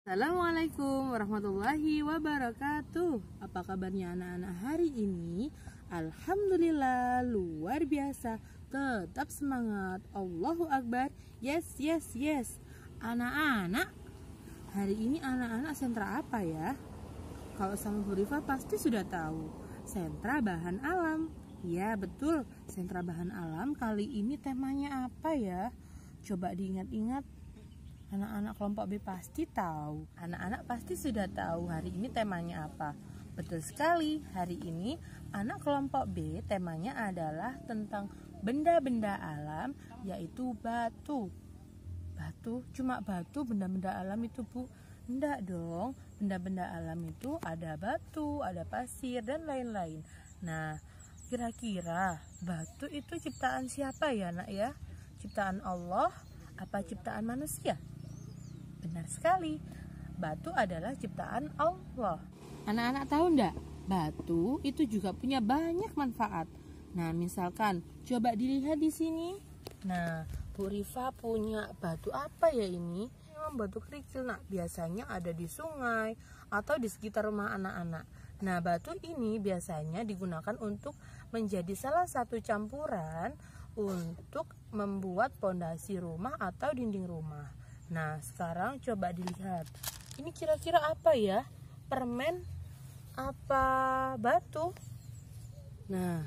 Assalamualaikum warahmatullahi wabarakatuh. Apa kabarnya anak-anak hari ini? Alhamdulillah luar biasa. Tetap semangat. Allahu Akbar. Yes. Anak-anak, hari ini anak-anak sentra apa ya? Kalau sama Bu Rifa pasti sudah tahu. Sentra bahan alam. Ya betul, sentra bahan alam. Kali ini temanya apa ya? Coba diingat-ingat. Anak-anak kelompok B pasti tahu. Anak-anak pasti sudah tahu hari ini temanya apa. Betul sekali, hari ini anak kelompok B temanya adalah tentang benda-benda alam, yaitu batu. Batu, cuma batu, benda-benda alam itu Bu? Enggak dong, benda-benda alam itu ada batu, ada pasir, dan lain-lain. Nah, kira-kira batu itu ciptaan siapa ya nak ya? Ciptaan Allah apa ciptaan manusia? Benar sekali, batu adalah ciptaan Allah. Anak-anak tahu enggak? Batu itu juga punya banyak manfaat. Nah, misalkan coba dilihat di sini. Nah, Bu Rifa punya batu apa ya ini? Memang batu kerikil, nak. Biasanya ada di sungai atau di sekitar rumah anak-anak. Nah, batu ini biasanya digunakan untuk menjadi salah satu campuran untuk membuat pondasi rumah atau dinding rumah. Nah, sekarang coba dilihat. Ini kira-kira apa ya? Permen apa batu? Nah,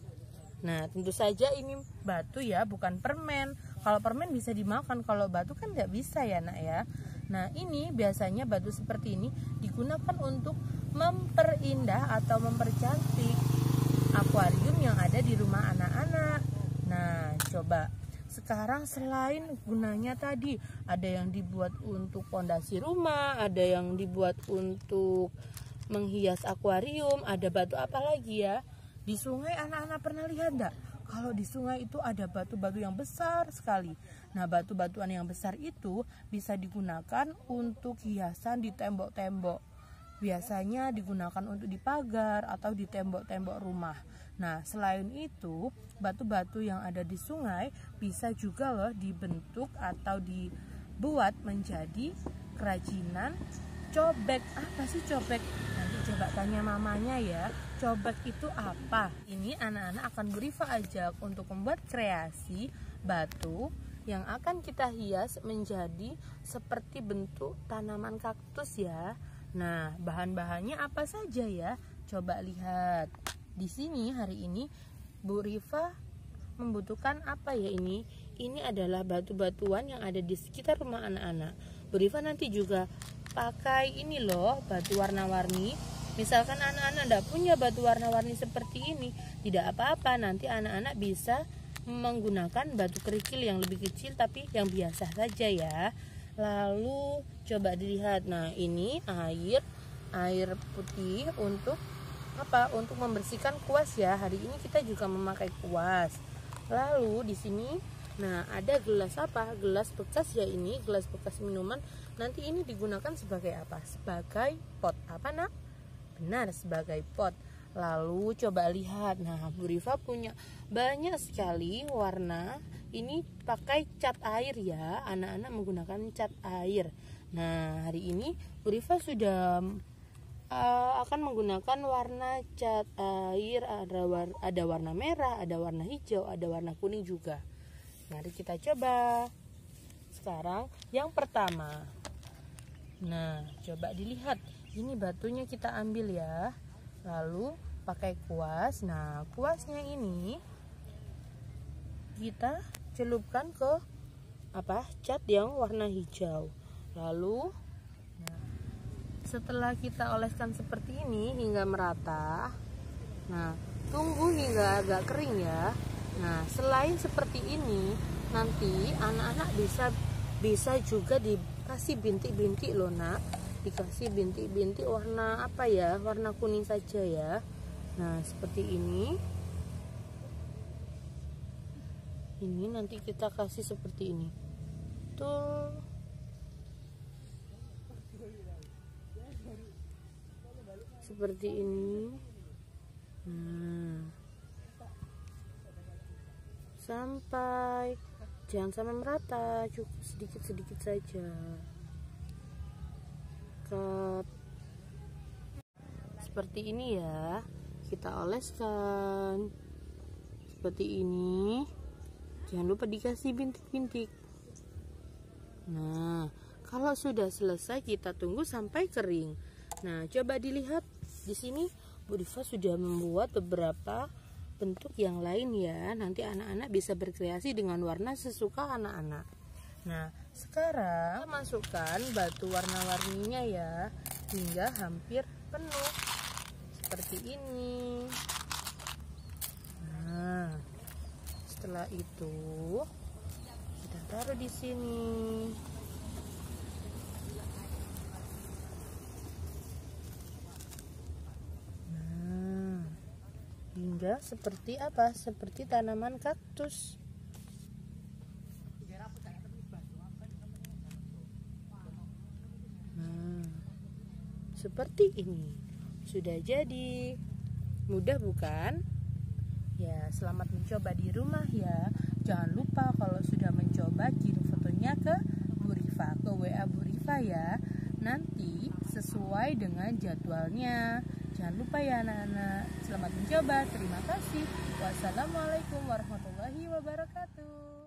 tentu saja ini batu ya, bukan permen. Kalau permen bisa dimakan, kalau batu kan nggak bisa ya nak ya. Nah, ini biasanya batu seperti ini digunakan untuk memperindah atau mempercantik akuarium yang ada di rumah anak-anak. Nah, coba. Sekarang selain gunanya tadi, ada yang dibuat untuk pondasi rumah, ada yang dibuat untuk menghias akuarium, ada batu apa lagi ya? Di sungai anak-anak pernah lihat enggak? Kalau di sungai itu ada batu-batu yang besar sekali. Nah, batu-batuan yang besar itu bisa digunakan untuk hiasan di tembok-tembok. Biasanya digunakan untuk di pagar atau di tembok-tembok rumah. Nah, selain itu, batu-batu yang ada di sungai bisa juga loh dibentuk atau dibuat menjadi kerajinan cobek. Apa sih cobek? Nanti coba tanya mamanya ya. Cobek itu apa? Ini anak-anak akan Bu Rifa ajak untuk membuat kreasi batu yang akan kita hias menjadi seperti bentuk tanaman kaktus ya. Nah, bahan-bahannya apa saja ya? Coba lihat. Di sini hari ini Bu Rifa membutuhkan apa ya ini? Ini adalah batu-batuan yang ada di sekitar rumah anak-anak. Bu Rifa nanti juga pakai ini loh, batu warna-warni. Misalkan anak-anak tidak punya batu warna-warni seperti ini, tidak apa-apa, nanti anak-anak bisa menggunakan batu kerikil yang lebih kecil tapi yang biasa saja ya. Lalu coba dilihat. Nah, ini air putih untuk apa? Untuk membersihkan kuas ya. Hari ini kita juga memakai kuas. Lalu di sini nah ada gelas apa? Gelas bekas ya ini, gelas bekas minuman. Nanti ini digunakan sebagai apa? Sebagai pot. Apa nak? Benar, sebagai pot. Lalu coba lihat. Nah, Bu Rifa punya banyak sekali warna. Ini pakai cat air ya. Anak-anak menggunakan cat air. Nah, hari ini Bu Rifa sudah akan menggunakan warna cat air. Ada warna merah, ada warna hijau, ada warna kuning juga. Mari kita coba. Sekarang yang pertama. Nah, coba dilihat. Ini batunya kita ambil ya. Lalu pakai kuas. Nah, kuasnya ini kita celupkan ke cat yang warna hijau. Lalu setelah kita oleskan seperti ini hingga merata. Nah, tunggu hingga agak kering ya. Nah, selain seperti ini, nanti anak-anak bisa juga dikasih bintik-bintik loh nak. Dikasih bintik-bintik warna apa ya? Warna kuning saja ya. Nah, seperti ini. Ini nanti kita kasih seperti ini. Tuh. Seperti ini. Nah. Jangan sampai merata, cukup sedikit-sedikit saja. seperti ini ya. Kita oleskan seperti ini. Jangan lupa dikasih bintik-bintik. Nah, kalau sudah selesai kita tunggu sampai kering. Nah, coba dilihat di sini Bu Rifa sudah membuat beberapa bentuk yang lain ya. Nanti anak-anak bisa berkreasi dengan warna sesuka anak-anak. Nah, sekarang masukkan batu warna-warninya ya hingga hampir penuh seperti ini. Nah, setelah itu kita taruh di sini. Nah, hingga seperti apa? Seperti tanaman kaktus. Nah, seperti ini. Sudah jadi. Mudah bukan? Ya, selamat mencoba di rumah ya. Jangan lupa kalau sudah mencoba kirim fotonya ke Bu Rifa, ke WA Bu Rifa ya. Nanti sesuai dengan jadwalnya. Jangan lupa ya anak-anak. Selamat mencoba. Terima kasih. Wassalamualaikum warahmatullahi wabarakatuh.